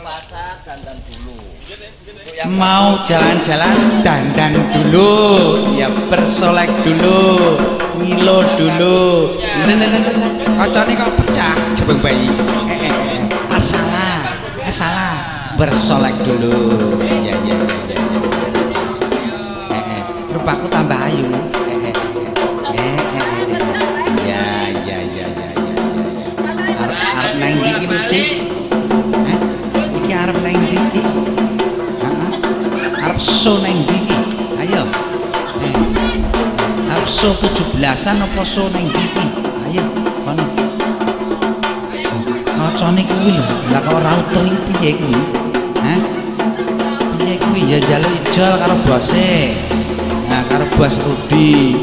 pasar dandan dulu. Mau jalan-jalan dandan dulu, ya bersolek dulu, ngilo dulu. Kocone kok pecah jebeng bayi. Salah, bersolek dulu. Ya. Rupaku tambah ayu. Ya. Arep nang ndi iki sih? Iki arep nang ndi iki? Arep so nang ndi iki? Ayo. Arep so 17-an apa so nang ndi iki? Ayo, kono. Kocone kuwi lho, lah kok ora utuh iki piye kuwi? Piye kuwi ya njaluk ijol karo bose. Nah, karo Bos Rudi.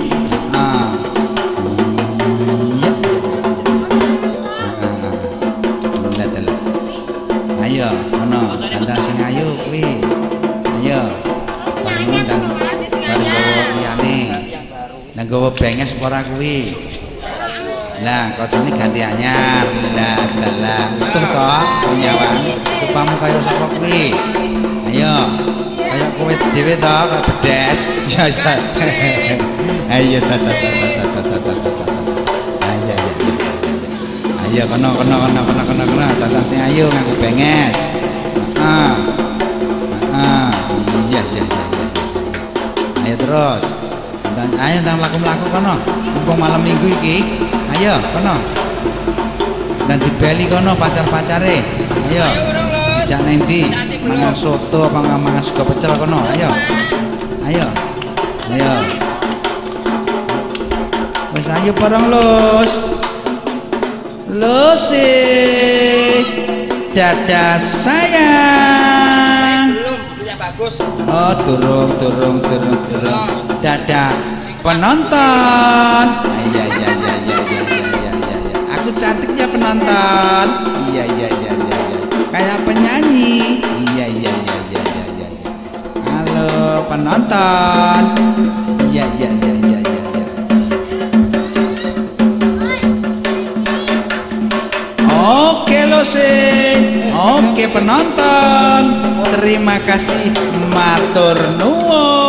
Ayo, kono, dandan sing ayu kuwi. Ayo. Ngundang karo liyane. Nang gowo benges ora kuwi. Lah, kocone ganti anyar. Lah. Utuh to, nyawang. Rupamu kaya sapa kuwi? Ayo. Kaya kowe dhewe to, kok bedes. Ya. Ayo ta. Ayo kono. Dandan sing ayu nganggo benges. Iya. Ayo terus. Ayo ndang mlaku-mlaku kono. Mumpung malam minggu iki. Ayo kono. Dan dibeli kono pacar-pacare. Ayo. Jak nang ndi? Mangan soto apa mangan sego pecel kono. Ayo. Wis ayo bareng Lus. Lusi. Dadah sayang. Belum, punya bagus. Oh, turung. Dadah penonton. Iya. Aku cantiknya penonton. Iya. Kayak penyanyi. Iya. Halo penonton. Iya. Oke Oke penonton. Terima kasih matur nuwun.